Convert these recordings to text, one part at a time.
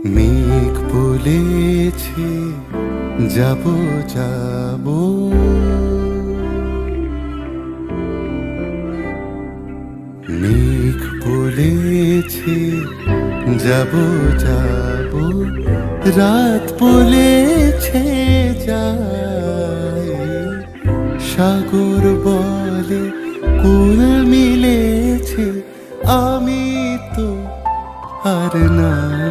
মেঘ বলেছে যাব যাব, মেঘ বলেছে যাব যাব, রাত বলেছে যায়, সাগর বলে কুল মিলেছে, আমি তো আর না।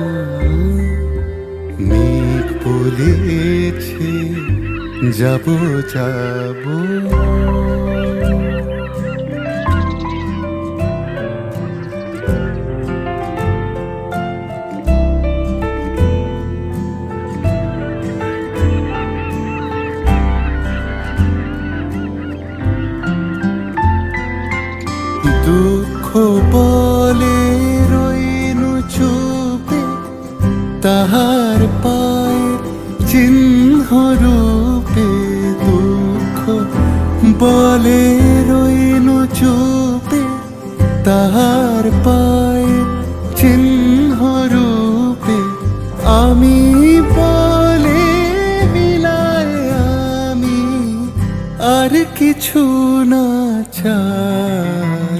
মেঘ বলেছে যাব যাব, দুঃখ বলে রইনু চুপে, তাহার পায়ের চিহ্ন রূপে। দুঃখ বলে রইনু চুপে, তাহার পায়ের চিহ্ন রূপে। আমি বলে বিলায় আমি আর কিছু না চাই।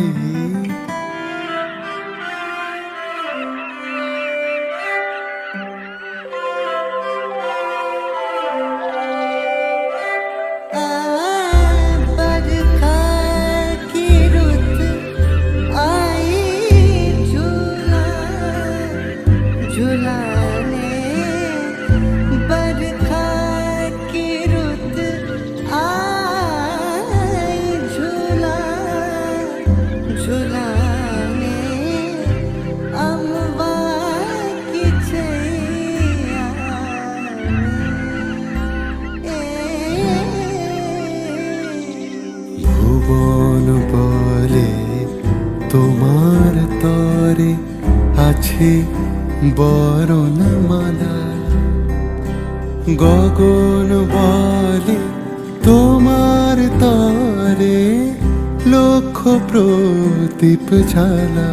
झुलाने बरखा की रुत आई, झूला झुलाने अम्बा की छैया ভুবন বলে তোমার তরে আছে বরণমালা, গগন বলে তোমার তরে লক্ষ প্রদীপ জ্বালা।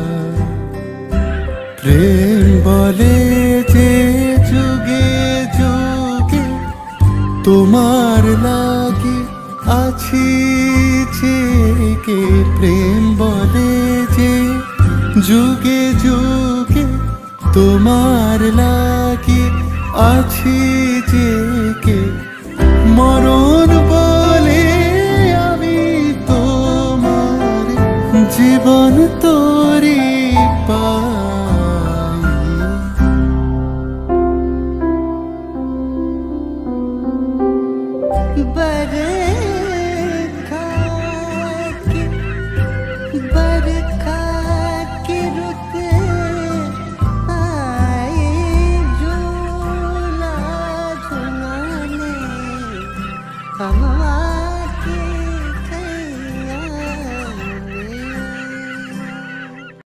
প্রেম বলে যে যুগে যুগে তোমার লাগে আছি জেগে। প্রেম বলে যে যুগে যুগে তোমার লাগে আছি জেগে। মরণ বলে আমি তোমার জীবন তোরে পাই। बर